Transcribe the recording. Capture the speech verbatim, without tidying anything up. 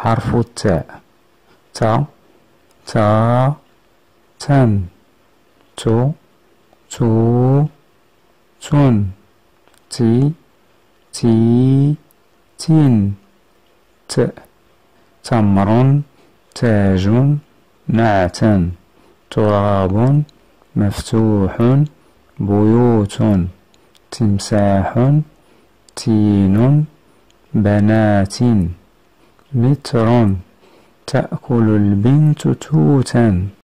حرف التاء. تا تا تن تو تو تن تي تي تين ت تمر تاج نعت تراب مفتوح بيوت تمساح تين بنات متر تأكل البنت توتا